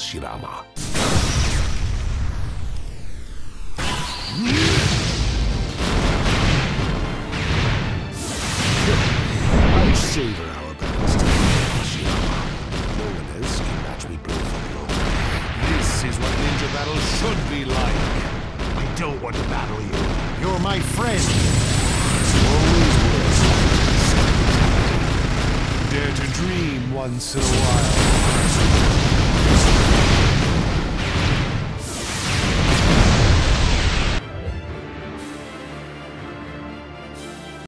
Hashirama. I savor our battles together, Hashirama. No one else can match me blow for blow. This is what ninja battles should be like. I don't want to battle you. You're my friend. Always will. Dare to dream once in a while.